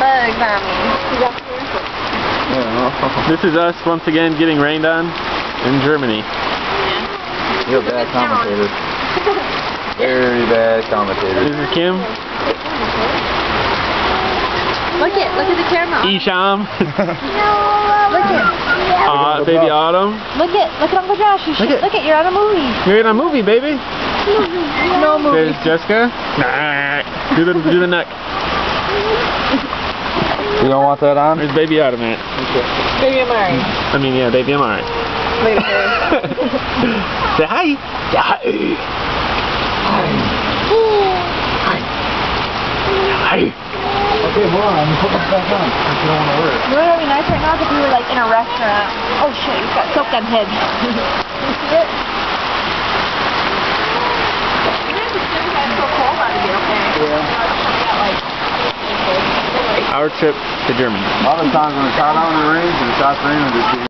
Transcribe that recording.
bugs on me. This is us once again getting rained on in Germany. Yeah. You're a bad commentator. Very bad commentator. This is Kim. Look at the camera. Isham. Look at. Baby Autumn. Look at Uncle Josh. Look at, you're on a movie. You're in a movie, baby. No movie. There's Jessica. Nah. Do the neck. You don't want that on? There's Baby Autumn at. Baby Amari. I mean, yeah, Baby Amari. Wait a minute. Say hi. Hi. Hi. Okay, hold on. I'm putting this back on. You don't want to wear it. You know what would be nice right now if we were like in a restaurant. Oh shit, you've got soaked on head. You see it? Our trip to Germany. A lot of times when it's hot out in the rain, and it stops raining,